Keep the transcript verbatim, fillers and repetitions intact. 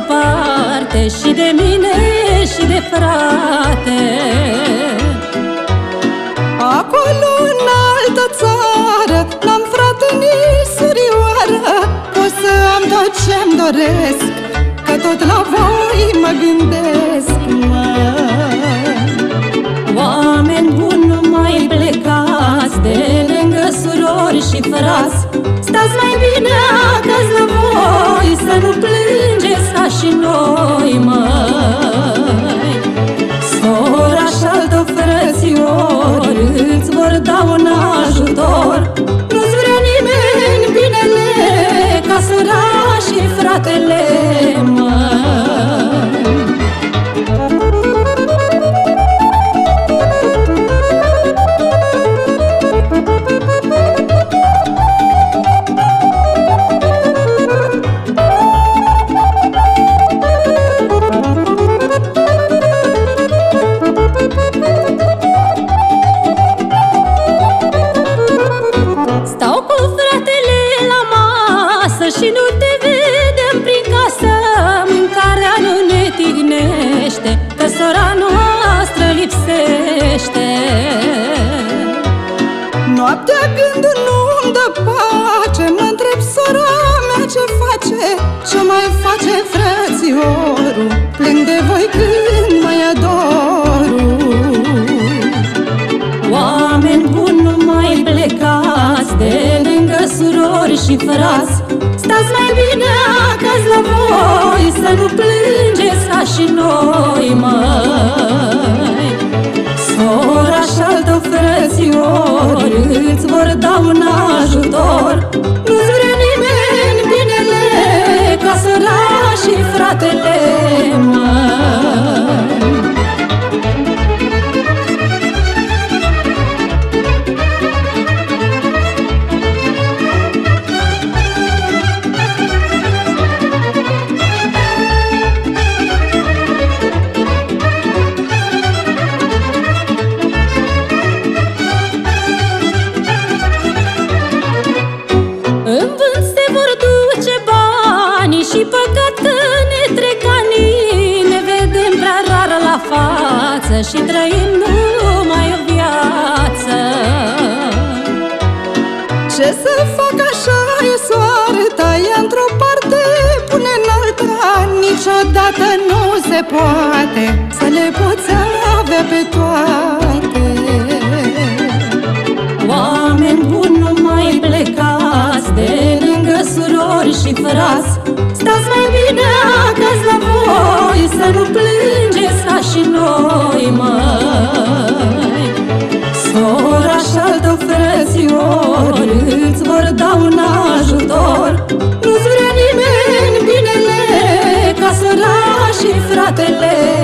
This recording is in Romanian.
departe și de mine și de frate. Acolo în altă țară n-am frate nici surioară. Pot să am tot ce-mi doresc, că tot la voi mă gândesc, măi. Oameni buni, nu mai plecați de lângă surori și frați. Stați mai bine acasă la voi, să nu plângeți ca și noi, măi. Sora și altă frățiori îți vor da un ajutor. Nu-ți vrea nimeni binele ca sora și fratele, măi. Și nu te vedem prin casă, mâncarea nu ne tignește, că sora noastră lipsește. Noaptea gândul nu-mi dă pace, mă întreb sora mea ce face, ce mai face frățiorul, plâng de voi când mai adorul. Oameni buni, nu mai plecați de lângă surori și frați. Stați mai bine acasă la voi, să nu plângeți ca și noi, măi. Sora și altă frățiori îți vor da un ajutor. Nu-ți vrea nimeni binele ca sora și fratele, măi. Și păcat că ne trec ani, ne vedem prea rar la față și trăim numai o viață. Ce să fac, așa e soarta, ia într-o parte, pune în alta. Niciodată nu se poate să le poți avea pe toate. Oameni buni, nu mai plecați de lângă surori și frați. Stați mai bine acasă la voi, să nu plângeți ca și noi, măi. Sora și altă frățiori îți vor da un ajutor. Nu-ți vrea nimeni binele ca sora și fratele.